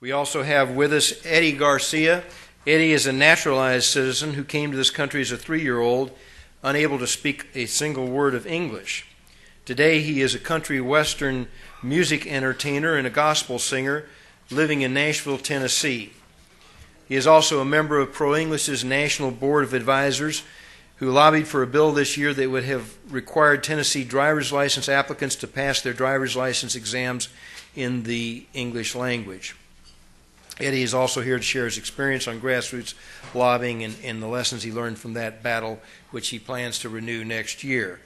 We also have with us Eddie Garcia. Eddie is a naturalized citizen who came to this country as a 3-year-old, unable to speak a single word of English. Today he is a country western music entertainer and a gospel singer living in Nashville, Tennessee. He is also a member of Pro-English's National Board of Advisors, who lobbied for a bill this year that would have required Tennessee driver's license applicants to pass their driver's license exams in the English language. Eddie is also here to share his experience on grassroots lobbying and the lessons he learned from that battle, which he plans to renew next year.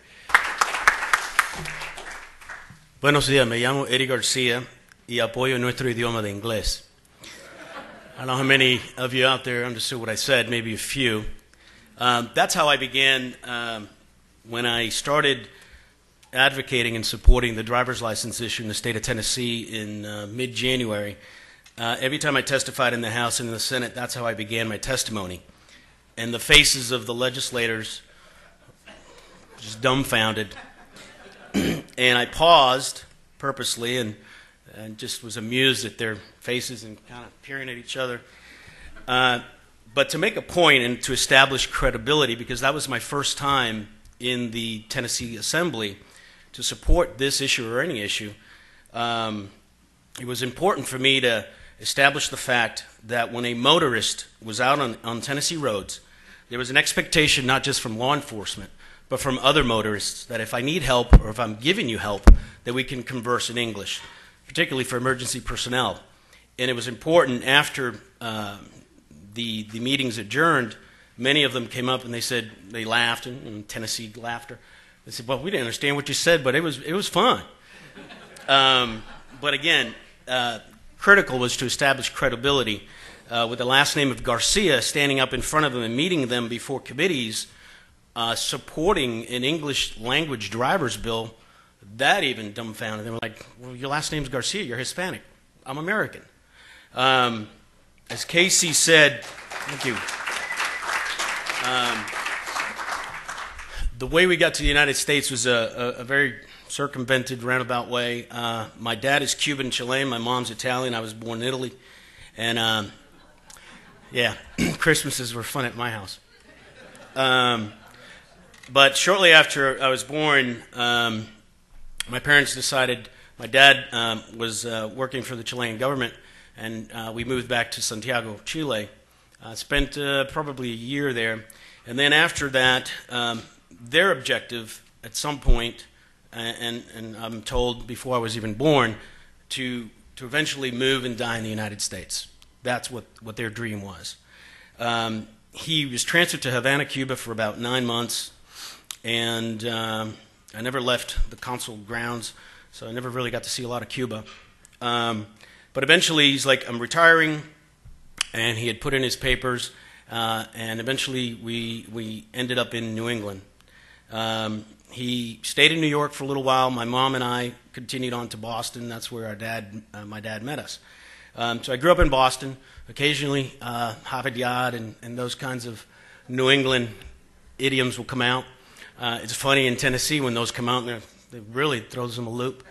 Buenos días, me llamo Eddie Garcia y apoyo nuestro idioma de inglés. I don't know how many of you out there understood what I said, maybe a few. That's how I began when I started advocating and supporting the driver's license issue in the state of Tennessee in mid-January. Every time I testified in the House and in the Senate, that's how I began my testimony. And the faces of the legislators just dumbfounded. And I paused purposely and just was amused at their faces and kind of peering at each other. But to make a point and to establish credibility, because that was my first time in the Tennessee Assembly to support this issue or any issue, it was important for me to establish the fact that when a motorist was out on Tennessee roads, there was an expectation not just from law enforcement, but from other motorists that if I need help or if I'm giving you help, that we can converse in English, particularly for emergency personnel. And it was important after the meetings adjourned, many of them came up and they said, they laughed, and Tennessee laughter. They said, well, we didn't understand what you said, but it was fun. But again, critical was to establish credibility with the last name of Garcia standing up in front of them and meeting them before committees, supporting an English language driver's bill. That even dumbfounded. They were like, well, your last name's Garcia, you're Hispanic. I'm American. As Casey said, thank you. The way we got to the United States was a very circumvented, roundabout way. My dad is Cuban Chilean, my mom's Italian. I was born in Italy. And yeah, Christmases were fun at my house. But shortly after I was born, my parents decided, my dad was working for the Chilean government, and we moved back to Santiago, Chile. Spent probably a year there. And then after that, their objective at some point, and I'm told before I was even born, to eventually move and die in the United States. That's what their dream was. He was transferred to Havana, Cuba for about 9 months, and I never left the consul grounds, so I never really got to see a lot of Cuba. But eventually he's like, I'm retiring, and he had put in his papers, and eventually we ended up in New England. He stayed in New York for a little while. My mom and I continued on to Boston. That's where my dad met us. So I grew up in Boston. Occasionally, Harvard Yard and those kinds of New England idioms will come out. It's funny in Tennessee when those come out, it really throws them a loop.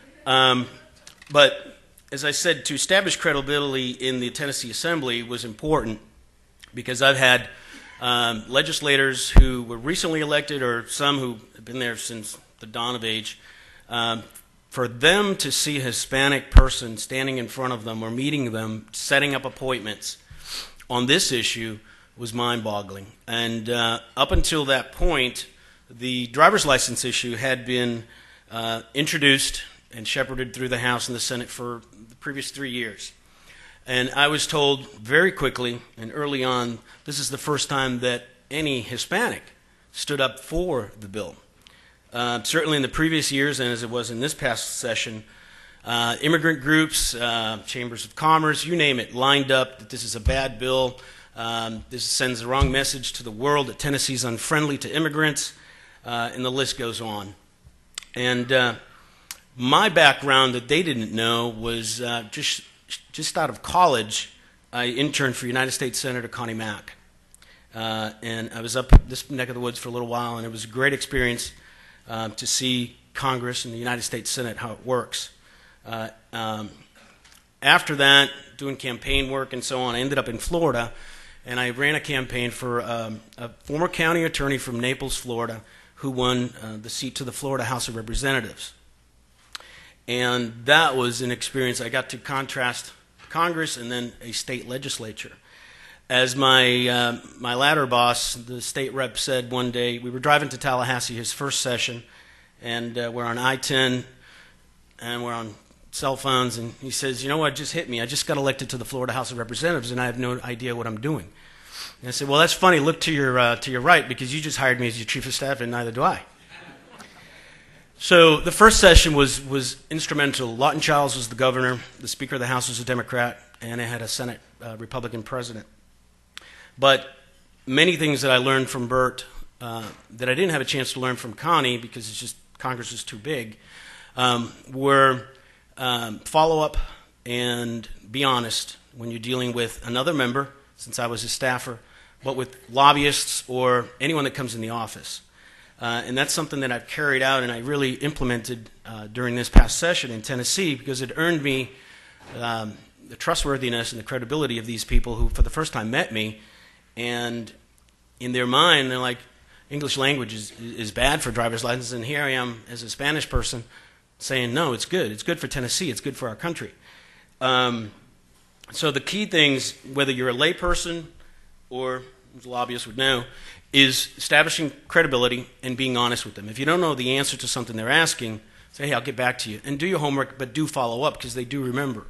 But as I said, to establish credibility in the Tennessee Assembly was important because I've had legislators who were recently elected or some who have been there since the dawn of age. For them to see a Hispanic person standing in front of them or meeting them, setting up appointments on this issue was mind-boggling. And up until that point, the driver's license issue had been introduced and shepherded through the House and the Senate for the previous 3 years. And I was told very quickly and early on, this is the first time that any Hispanic stood up for the bill. Certainly in the previous years, and as it was in this past session, immigrant groups, chambers of commerce, you name it, lined up that this is a bad bill. This sends the wrong message to the world that Tennessee is unfriendly to immigrants, and the list goes on. And my background that they didn't know was just out of college, I interned for United States Senator Connie Mack. And I was up this neck of the woods for a little while, and it was a great experience to see Congress and the United States Senate, how it works. After that, doing campaign work and so on, I ended up in Florida, and I ran a campaign for a former county attorney from Naples, Florida, who won the seat to the Florida House of Representatives. And that was an experience. I got to contrast Congress and then a state legislature. As my latter boss, the state rep, said one day, we were driving to Tallahassee, his first session, and we're on I-10, and we're on cell phones, and he says, you know what just hit me? I just got elected to the Florida House of Representatives, and I have no idea what I'm doing. And I said, well, that's funny. Look to your right, because you just hired me as your chief of staff, and neither do I. So the first session was instrumental. Lawton Chiles was the governor. The Speaker of the House was a Democrat, and it had a Senate Republican president. But many things that I learned from Bert that I didn't have a chance to learn from Connie, because it's just Congress is too big, were follow up and be honest when you're dealing with another member, since I was a staffer, but with lobbyists or anyone that comes in the office. And that's something that I've carried out and I really implemented during this past session in Tennessee, because it earned me the trustworthiness and the credibility of these people who for the first time met me, and in their mind they're like, English language is bad for driver's license, and here I am as a Spanish person saying, no, it's good for Tennessee, it's good for our country. So the key things, whether you're a layperson or as a lobbyist would know, is establishing credibility and being honest with them. If you don't know the answer to something they're asking, say, hey, I'll get back to you. And do your homework, but do follow up, because they do remember.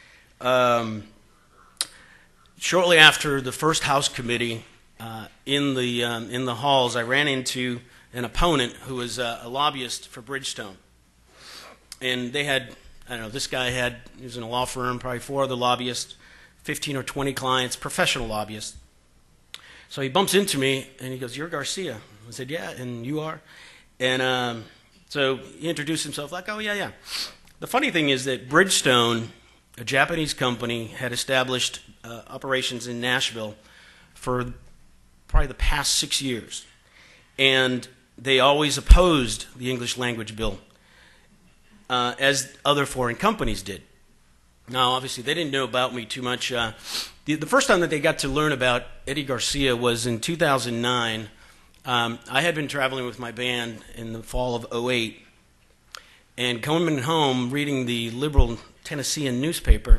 Shortly after the first House committee, in the halls, I ran into an opponent who was a lobbyist for Bridgestone. And they had, I don't know, this guy he was in a law firm, probably 4 other lobbyists, 15 or 20 clients, professional lobbyists. So he bumps into me, and he goes, you're Garcia. I said, yeah, and you are? And so he introduced himself like, oh, yeah. The funny thing is that Bridgestone, a Japanese company, had established operations in Nashville for probably the past 6 years. And they always opposed the English language bill, as other foreign companies did. Now, obviously, they didn't know about me too much. The first time that they got to learn about Eddie Garcia was in 2009. I had been traveling with my band in the fall of '08, and coming home, reading the liberal Tennessean newspaper,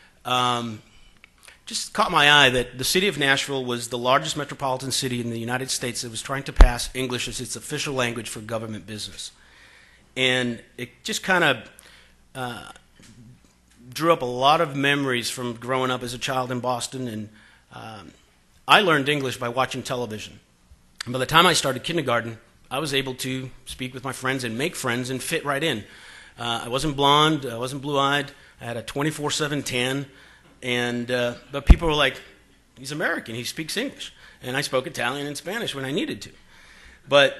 just caught my eye that the city of Nashville was the largest metropolitan city in the United States that was trying to pass English as its official language for government business. And it just kind of drew up a lot of memories from growing up as a child in Boston. And I learned English by watching television. And by the time I started kindergarten, I was able to speak with my friends and make friends and fit right in. I wasn't blonde, I wasn't blue-eyed, I had a 24/7 tan, and but people were like, he's American, he speaks English. And I spoke Italian and Spanish when I needed to. But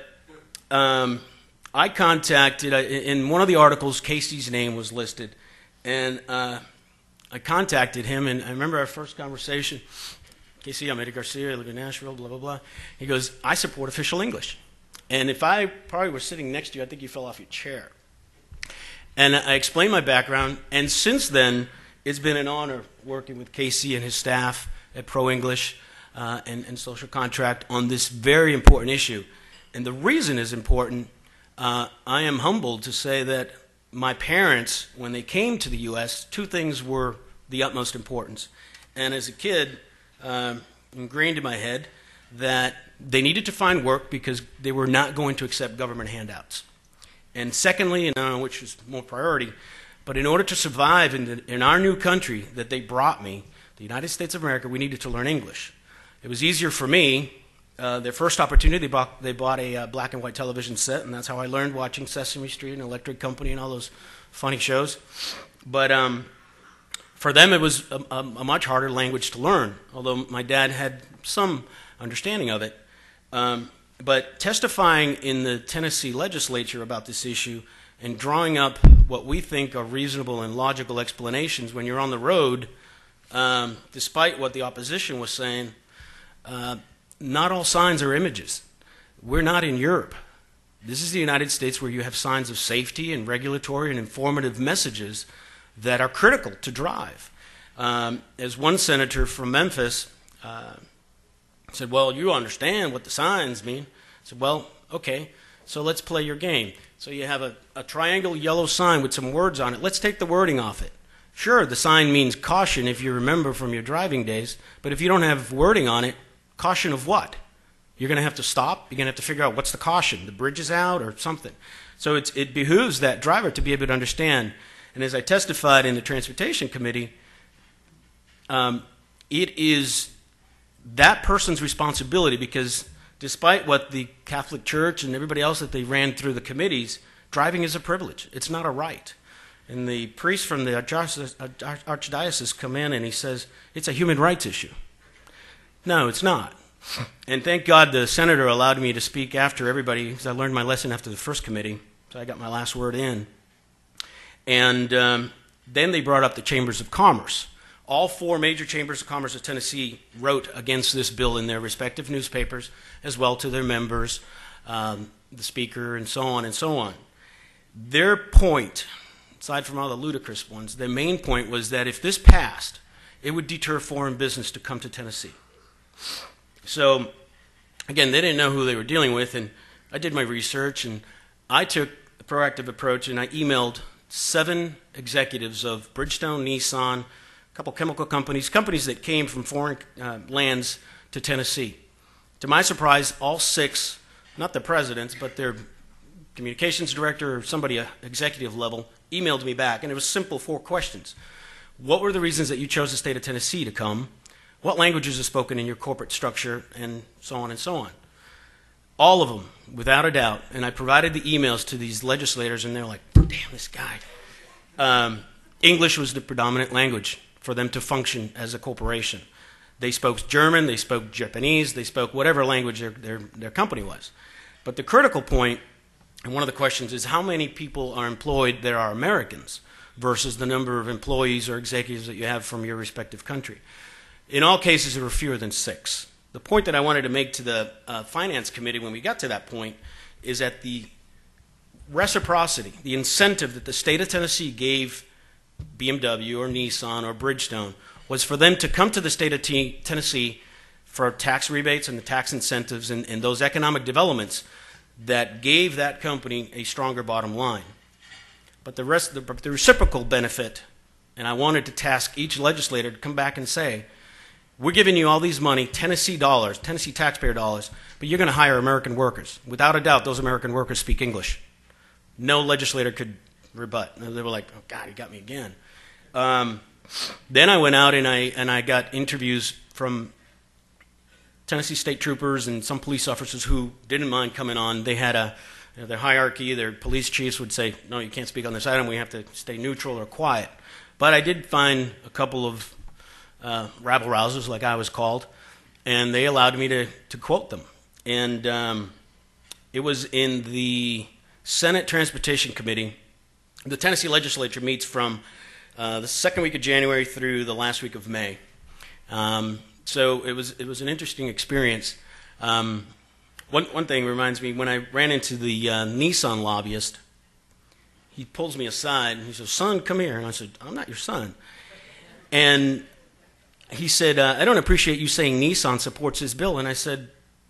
I contacted, in one of the articles, Casey's name was listed, and I contacted him, and I remember our first conversation. Casey, I'm Eddie Garcia, I live in Nashville, blah, blah, blah. He goes, I support official English. And if I probably were sitting next to you, I think you fell off your chair. And I explained my background, and since then, it's been an honor working with Casey and his staff at Pro English and Social Contract on this very important issue. And the reason is important. I am humbled to say that my parents, when they came to the U.S., 2 things were the utmost importance. And as a kid, ingrained in my head that they needed to find work because they were not going to accept government handouts. And secondly, and I don't know which is more priority, but in order to survive in our new country that they brought me, the United States of America, we needed to learn English. It was easier for me. Their first opportunity, they bought a black and white television set, and that's how I learned, watching Sesame Street and Electric Company and all those funny shows. But for them, it was a much harder language to learn, although my dad had some understanding of it. But testifying in the Tennessee legislature about this issue and drawing up what we think are reasonable and logical explanations when you're on the road, despite what the opposition was saying, not all signs are images. We're not in Europe. This is the United States, where you have signs of safety and regulatory and informative messages that are critical to drive. As one senator from Memphis said, well, you understand what the signs mean. I said, well, okay, so let's play your game. So you have a triangle yellow sign with some words on it. Let's take the wording off it. Sure, the sign means caution if you remember from your driving days, but if you don't have wording on it, caution of what? You're going to have to stop. You're going to have to figure out what's the caution. The bridge is out or something. So it behooves that driver to be able to understand. And as I testified in the Transportation Committee, it is that person's responsibility, because despite what the Catholic Church and everybody else that they ran through the committees, driving is a privilege. It's not a right. And the priest from the archdiocese come in and he says, it's a human rights issue. No, it's not. And thank God the senator allowed me to speak after everybody, because I learned my lesson after the first committee, so I got my last word in. And then they brought up the chambers of commerce. All 4 major chambers of commerce of Tennessee wrote against this bill in their respective newspapers, as well to their members, the speaker, and so on and so on. Their point, aside from all the ludicrous ones, their main point was that if this passed, it would deter foreign business to come to Tennessee. So, again, they didn't know who they were dealing with, and I did my research, and I took a proactive approach, and I emailed 7 executives of Bridgestone, Nissan, a couple chemical companies that came from foreign lands to Tennessee. To my surprise, all 6, not the presidents, but their communications director or somebody at executive level, emailed me back, and it was simple 4 questions. What were the reasons that you chose the state of Tennessee to come? What languages are spoken in your corporate structure, and so on and so on? All of them, without a doubt. And I provided the emails to these legislators, and they're like, damn, this guy. English was the predominant language for them to function as a corporation. They spoke German, they spoke Japanese, they spoke whatever language their company was. But the critical point, and one of the questions, is how many people are employed that are Americans versus the number of employees or executives that you have from your respective country. In all cases, there were fewer than 6. The point that I wanted to make to the Finance Committee when we got to that point is that the reciprocity, the incentive that the state of Tennessee gave BMW or Nissan or Bridgestone was for them to come to the state of Tennessee for tax rebates and the tax incentives and those economic developments that gave that company a stronger bottom line. But the reciprocal benefit, and I wanted to task each legislator to come back and say, we're giving you all these money, Tennessee dollars, Tennessee taxpayer dollars, but you're going to hire American workers. Without a doubt, those American workers speak English. No legislator could rebut. They were like, oh, God, he got me again. Then I went out and I got interviews from Tennessee state troopers and some police officers who didn't mind coming on. They had their hierarchy. Their police chiefs would say, no, you can't speak on this item. We have to stay neutral or quiet. But I did find a couple of rabble-rousers, like I was called, and they allowed me to quote them. And it was in the Senate Transportation Committee. The Tennessee legislature meets from the second week of January through the last week of May. So it was an interesting experience. One thing reminds me, when I ran into the Nissan lobbyist, he pulls me aside and he says, son, come here. And I said, I'm not your son. And he said, I don't appreciate you saying Nissan supports this bill. And I said,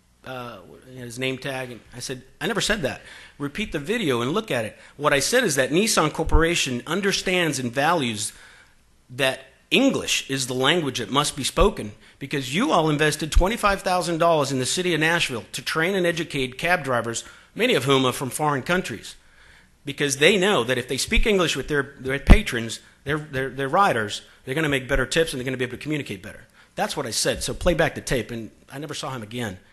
his name tag, and I said, I never said that. Repeat the video and look at it. What I said is that Nissan Corporation understands and values that English is the language that must be spoken, because you all invested $25,000 in the city of Nashville to train and educate cab drivers, many of whom are from foreign countries, because they know that if they speak English with their patrons, their riders, they're going to make better tips and they're going to be able to communicate better. That's what I said. So play back the tape, and I never saw him again.